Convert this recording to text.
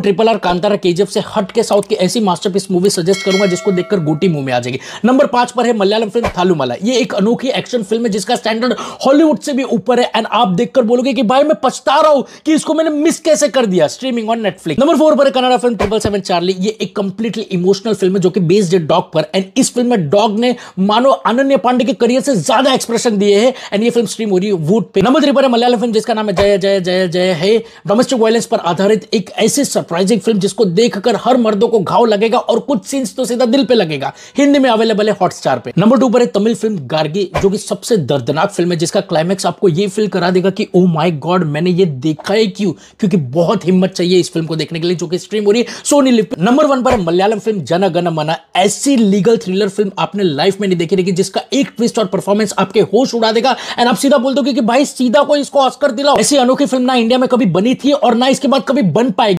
Triple R, Kantara, KGF से हट के साउथ की ऐसी मास्टरपीस मूवी सजेस्ट करूंगा जिसको देखकर गोटी मुंह में आ जाएगी। नंबर 5 पर है मलयालम फिल्म थालुमाला। ये एक अनोखी एक्शन फिल्म है जिसका स्टैंडर्ड हॉलीवुड से भी ऊपर है एंड आप देखकर बोलोगे कि भाई मैं पछता रहा हूं कि इसको मैंने मिस कैसे कर दिया। Streaming on Netflix. नंबर 4 पर है कन्नड़ा फिल्म 777 चार्ली। ये एक कंप्लीटली इमोशनल फिल्म है जो कि बेस्ड है डॉग पर एंड इस फिल्म में डॉग ने मानो अनन्या पांडे के करियर से ज्यादा एक्सप्रेशन दिए हैं एंड ये फिल्म स्ट्रीम हो रही है वूट पे। नंबर 3 पर है मलयालम फिल्म जिसका नाम है जय जय जय जय है। डोमेस्टिक वायलेंस पर आधारित एक ऐसी सरप्राइजिंग फिल्म जिसको देखकर हर मर्दों को घाव लगेगा और कुछ सीन्स तो सीधा दिल पे लगेगा। हिंदी में अवेलेबल है हॉटस्टार पे। नंबर 2 पर है तमिल फिल्म गार्गी जो कि सबसे दर्दनाक फिल्म है जिसका क्लाइमैक्स आपको ये फील करा देगा कि ओ माय गॉड मैंने ये देखा है क्यों, क्योंकि बहुत हिम्मत चाहिए इस फिल्म को देखने के लिए जो कि स्ट्रीम हो रही है सोनी लिव पे। नंबर 1 पर है मलयालम फिल्म जन गण मन। ऐसी लीगल थ्रिलर फिल्म आपने लाइफ में नहीं देखी रहेगी जिसका एक ट्विस्ट और परफॉर्मेंस आपके होश उड़ा देगा एंड आप सीधा बोल दोगे कि भाई सीधा कोई इसको ऑस्कर दिलाओ। ऐसी अनोखी फिल्म ना इंडिया में कभी बनी थी और ना इसके बाद कभी बन पाएगी।